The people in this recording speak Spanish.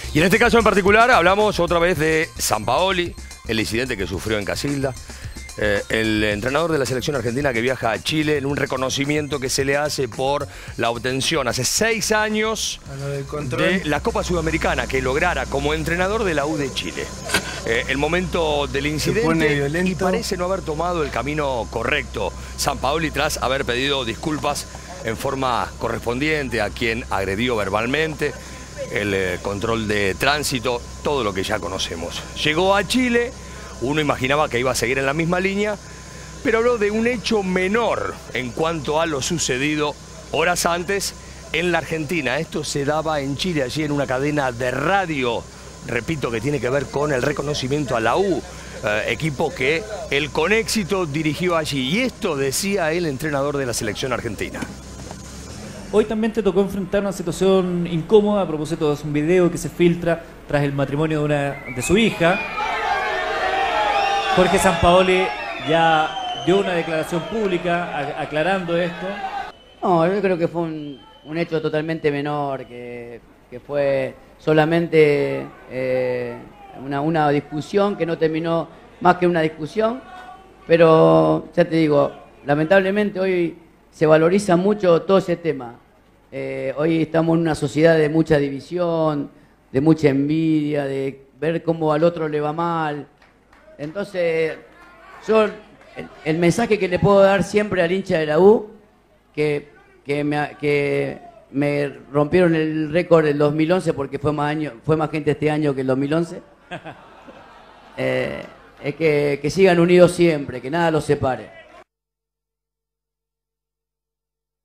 Y en este caso en particular hablamos otra vez de Sampaoli, el incidente que sufrió en Casilda. El entrenador de la selección argentina que viaja a Chile en un reconocimiento que se le hace por la obtención hace 6 años de la Copa Sudamericana que lograra como entrenador de la U de Chile. El momento del incidente y parece no haber tomado el camino correcto Sampaoli tras haber pedido disculpas en forma correspondiente a quien agredió verbalmente, el control de tránsito, todo lo que ya conocemos. Llegó a Chile. Uno imaginaba que iba a seguir en la misma línea, pero habló de un hecho menor en cuanto a lo sucedido horas antes en la Argentina. Esto se daba en Chile, allí en una cadena de radio, repito, que tiene que ver con el reconocimiento a la U, equipo que él con éxito dirigió allí. Y esto decía el entrenador de la selección argentina. Hoy también te tocó enfrentar una situación incómoda a propósito de un video que se filtra tras el matrimonio de su hija. Jorge Sampaoli ya dio una declaración pública aclarando esto. No, yo creo que fue un hecho totalmente menor, que fue solamente una discusión que no terminó más que una discusión, pero ya te digo, lamentablemente hoy se valoriza mucho todo ese tema. Hoy estamos en una sociedad de mucha división, de mucha envidia, de ver cómo al otro le va mal. Entonces, yo el mensaje que le puedo dar siempre al hincha de la U, que me rompieron el récord del 2011 porque fue más gente este año que el 2011, es que sigan unidos siempre, que nada los separe.